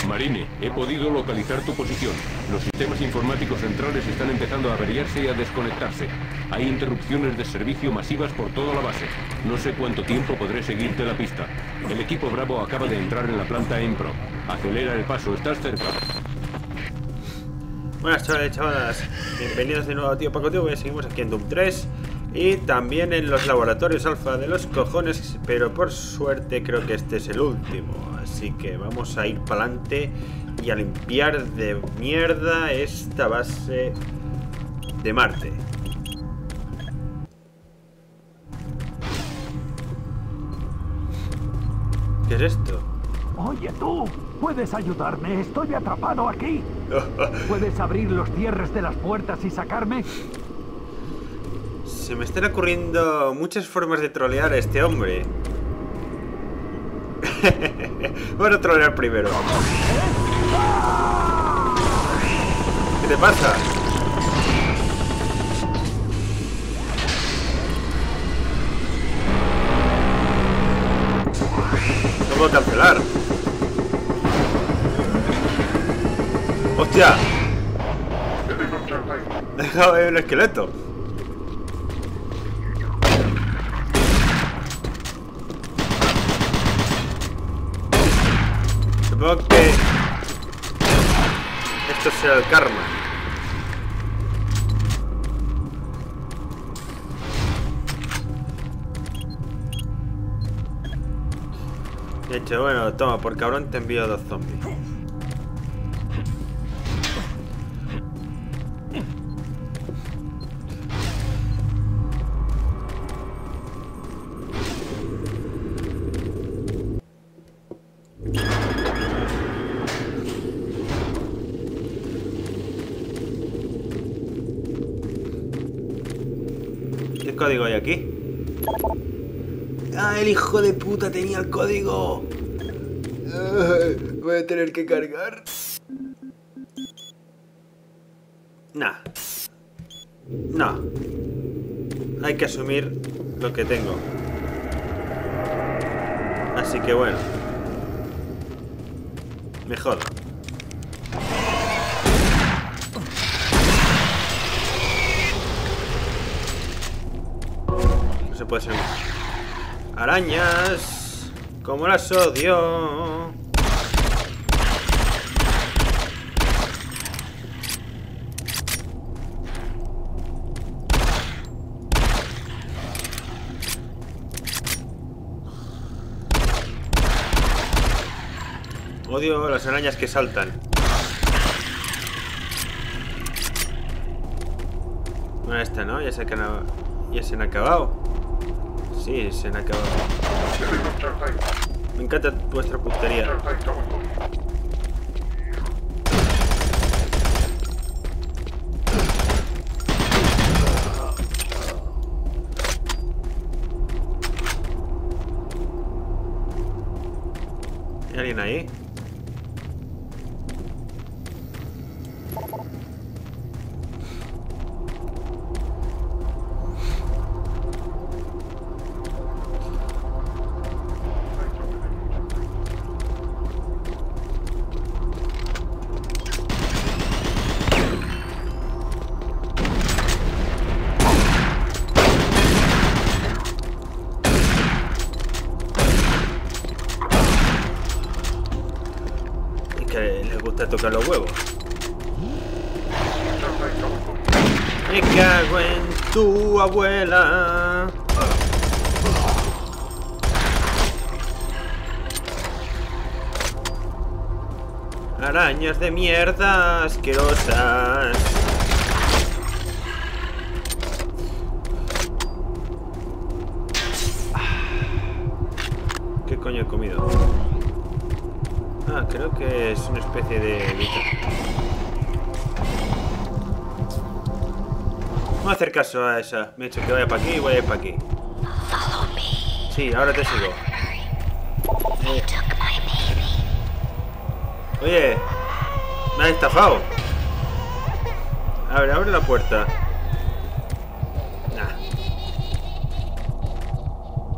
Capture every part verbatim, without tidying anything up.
Marine, he podido localizar tu posición. Los sistemas informáticos centrales están empezando a averiarse y a desconectarse. Hay interrupciones de servicio masivas por toda la base. No sé cuánto tiempo podré seguirte la pista. El equipo Bravo acaba de entrar en la planta Empro. Acelera el paso, estás cerca. Buenas chavales, chavalas. Bienvenidos de nuevo a Tío Pacoteo. Seguimos aquí en Doom tres. Y también en los laboratorios alfa de los cojones. Pero por suerte creo que este es el último. Así que vamos a ir para adelante y a limpiar de mierda esta base de Marte. ¿Qué es esto? Oye tú, ¿puedes ayudarme? Estoy atrapado aquí. ¿Puedes abrir los cierres de las puertas y sacarme? Se me están ocurriendo muchas formas de trolear a este hombre. Voy a trolear primero. ¿Qué te pasa? No puedo cancelar. ¡Hostia! He dejado ahí un esqueleto. Supongo que esto será el karma. De hecho, bueno, toma, por cabrón te envío dos zombies. ¿Qué código hay aquí? ¡Ah, el hijo de puta tenía el código! Voy a tener que cargar. Nah. No. Hay que asumir lo que tengo. Así que bueno. Me jodo. No se puede ser. Arañas, como las odio. Odio las arañas que saltan. Bueno, esta no, ya se han, ya se han acabado. Sí, se han acabado. Me encanta vuestra puntería. ¿Hay alguien ahí? Que les gusta tocar los huevos. Me cago en tu abuela. Arañas de mierda asquerosas. ¿Qué coño he comido? Ah, creo que es una especie de bicho. Voy a hacer caso a esa. Me he dicho que vaya para aquí y voy a ir para aquí. Sí, ahora te sigo. Eh. Oye, me has estafado. Abre, abre la puerta. Nah.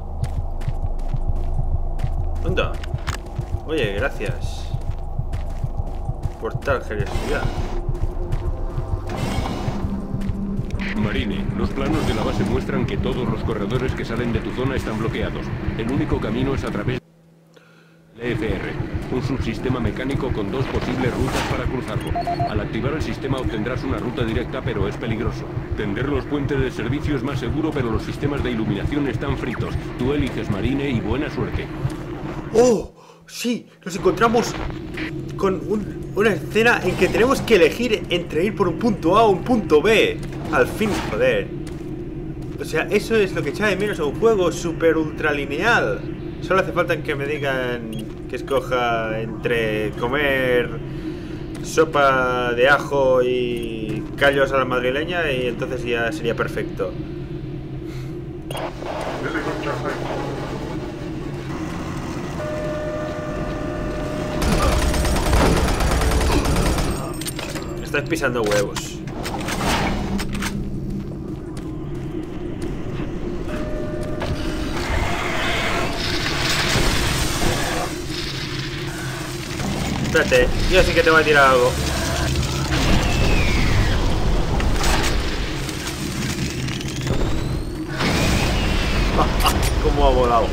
¿Dónde? Oye, gracias. por tal generosidad. Marine, los planos de la base muestran que todos los corredores que salen de tu zona están bloqueados. El único camino es a través del E F R, un subsistema mecánico con dos posibles rutas para cruzarlo. Al activar el sistema obtendrás una ruta directa, pero es peligroso. Tender los puentes de servicio es más seguro, pero los sistemas de iluminación están fritos. Tú eliges, Marine, y buena suerte. ¡Oh! Sí, nos encontramos con un, una escena en que tenemos que elegir entre ir por un punto A o un punto B. Al fin, joder. O sea, eso es lo que echa de menos a un juego super ultra lineal. Solo hace falta que me digan que escoja entre comer sopa de ajo y callos a la madrileña y entonces ya sería perfecto. Estás pisando huevos. Espérate, yo sí que te voy a tirar algo. ¿Cómo ha volado?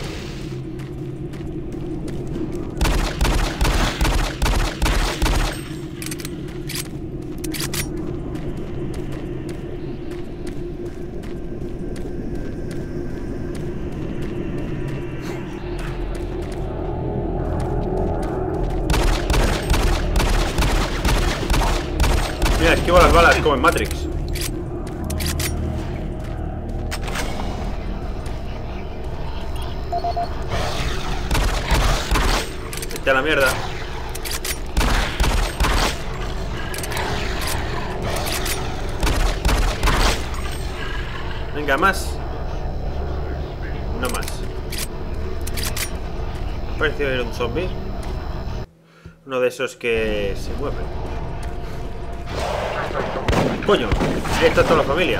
Mira, esquivo las balas como en Matrix. Vete a la mierda. Venga, más. No más. Me ha parecido ver un zombie. Uno de esos que se mueve. Coño, ahí está toda la familia.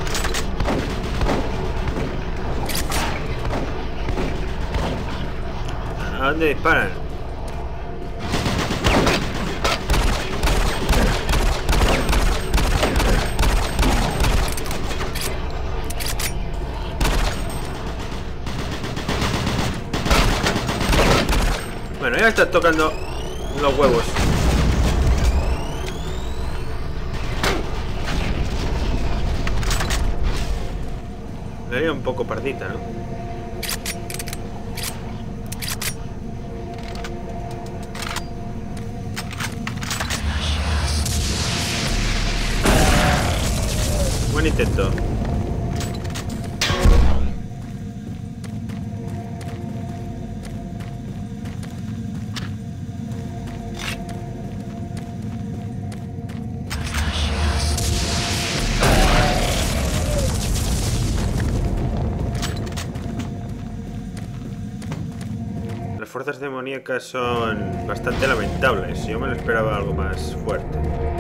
¿A dónde disparan? Bueno, ya está tocando los huevos. Me veía un poco pardita, ¿no? Buen intento. Las fuerzas demoníacas son bastante lamentables. Yo me lo esperaba algo más fuerte.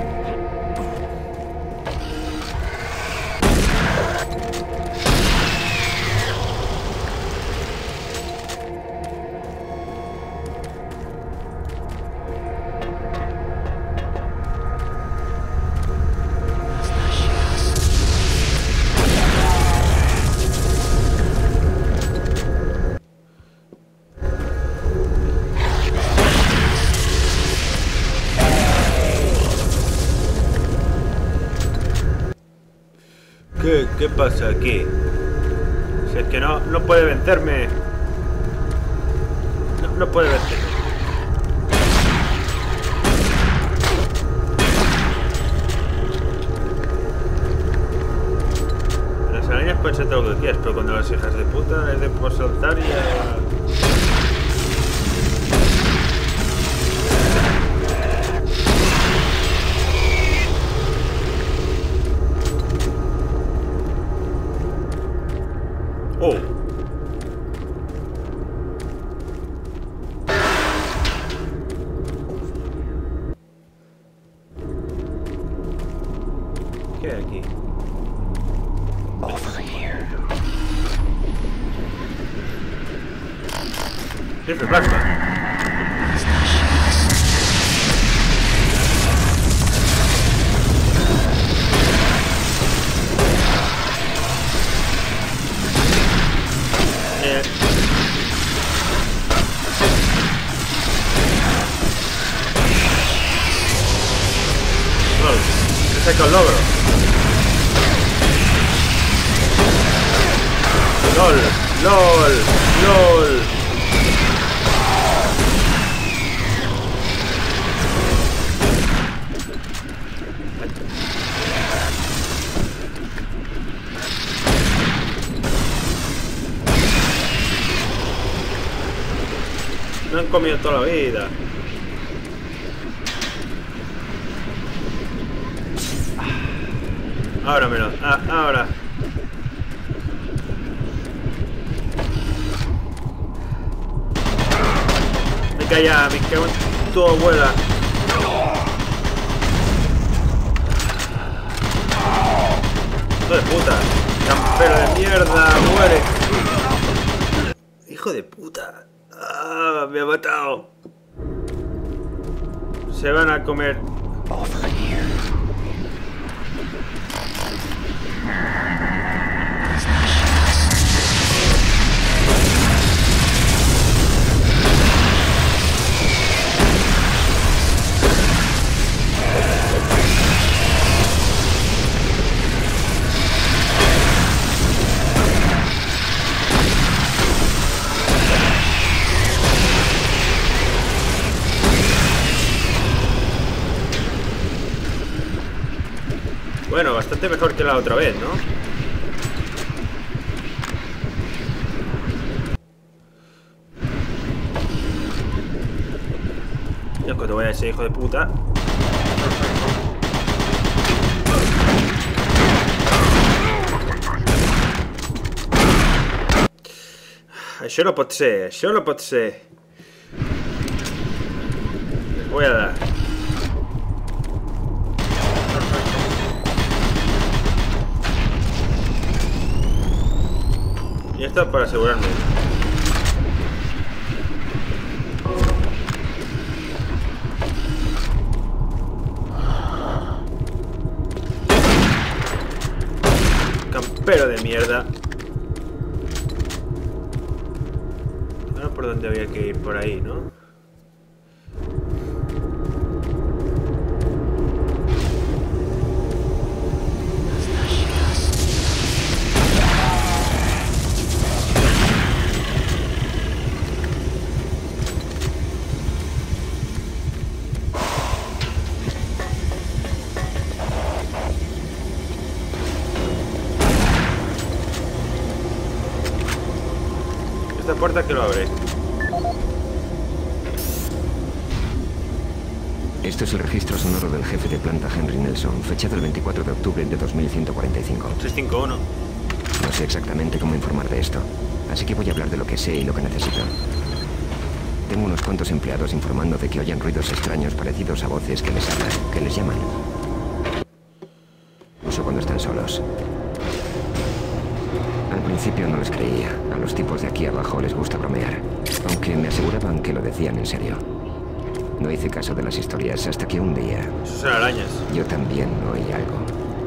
¿Qué, ¿Qué pasa aquí? Si es que no, no puede vencerme. No, no puede vencerme. Las arañas pueden ser todo lo que quieras, pero cuando las hijas de puta es de por saltar y a... Oh. ¿Qué hay aquí? Over here. Rifle plasma. sacado el logro. LOL, LOL, LOL. Me han comido toda la vida. Ahora menos, ah, ahora. Me calla, me cago en tu abuela. Hijo de puta. Campero de mierda, muere. Hijo de puta. Ah, me ha matado. Se van a comer. Bueno, bastante mejor que la otra vez, ¿no? Ya cuando voy a ese hijo de puta. Això no pot ser, això no pot ser. Les voy a dar. Y esto para asegurarme. Campero de mierda. Ahora por dónde había que ir, por ahí, ¿no? Esta puerta que lo abre. Esto es el registro sonoro del jefe de planta Henry Nelson, fechado el veinticuatro de octubre de dos mil ciento cuarenta y cinco. seiscientos cincuenta y uno. No sé exactamente cómo informar de esto, así que voy a hablar de lo que sé y lo que necesito. Tengo unos cuantos empleados informando de que oyen ruidos extraños parecidos a voces que les hablan, que les llaman. Incluso cuando están solos. Al principio no les creía. A los tipos de aquí abajo les gusta bromear, aunque me aseguraban que lo decían en serio. No hice caso de las historias hasta que un día... Eso son arañas. Yo también oí algo.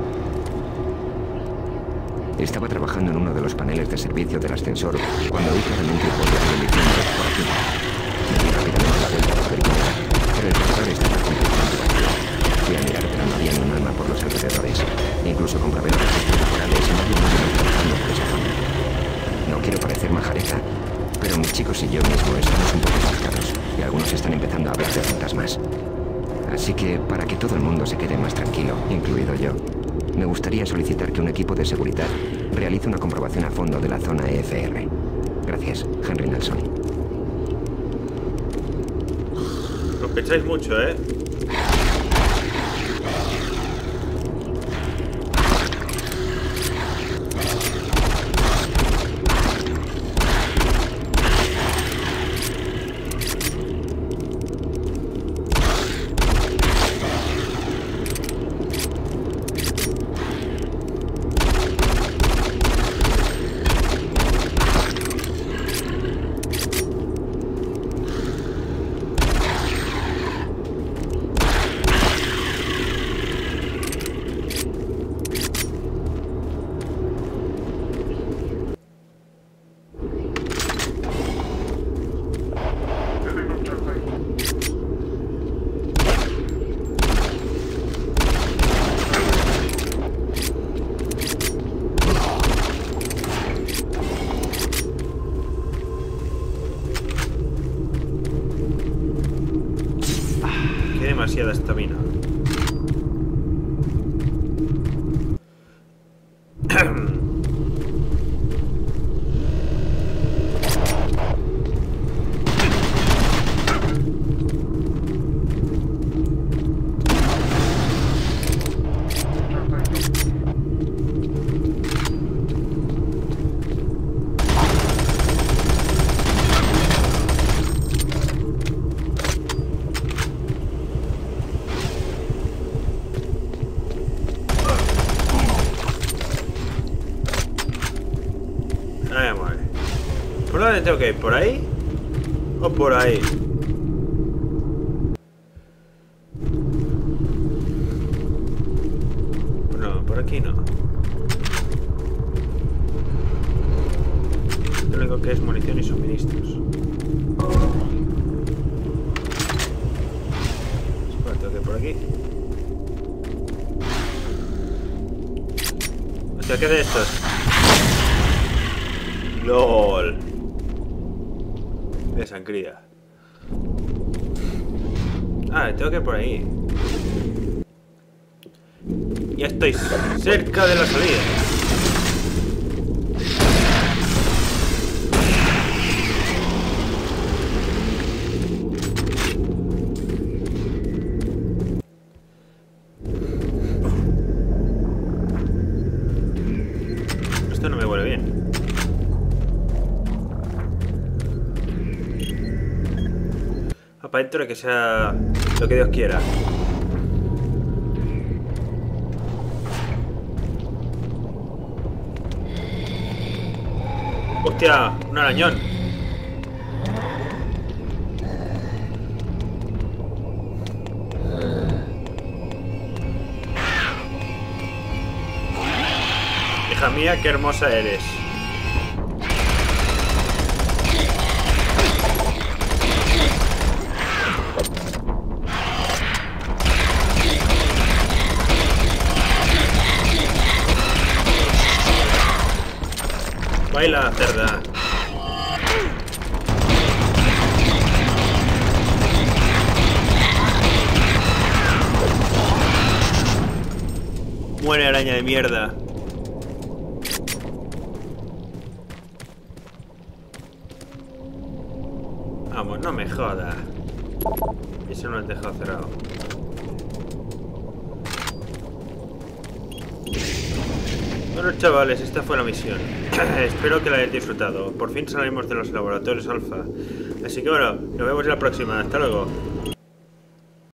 Estaba trabajando en uno de los paneles de servicio del ascensor cuando oí claramente el golpe de diciendo por aquí. Me di rápidamente la vuelta para ver quién era, pero el corredor estaba completamente vacío. Fui a mirar, pero no había ni un alma por los alrededores. Incluso comprobé los registros laborales y no había nadie trabajando por esa zona. No quiero parecer majareta, pero mis chicos y yo mismo estamos un poco asustados y algunos están empezando a hablar de fantasmas. Así que, para que todo el mundo se quede más tranquilo, incluido yo, me gustaría solicitar que un equipo de seguridad realice una comprobación a fondo de la zona E F R. Gracias, Henry Nelson. Lo pensáis mucho, ¿eh? demasiada estamina. ¿Por dónde tengo que ir? ¿Por ahí? ¿O por ahí? No, por aquí no. Lo único que es munición y suministros. Espera, tengo que ir por aquí. Hostia, ¿qué de estos? LOL. De sangría. Ah, tengo que ir por ahí. Ya estoy cerca de la salida. Esto no me huele bien. Para dentro de que sea lo que Dios quiera. ¡Hostia! ¡Un arañón! Hija mía, qué hermosa eres. Baila, cerda. Muere, araña de mierda. Vamos, no me jodas. Eso no lo has dejado cerrado. Bueno, chavales, esta fue la misión. Espero que la hayáis disfrutado. Por fin salimos de los laboratorios alfa. Así que bueno, nos vemos en la próxima. Hasta luego.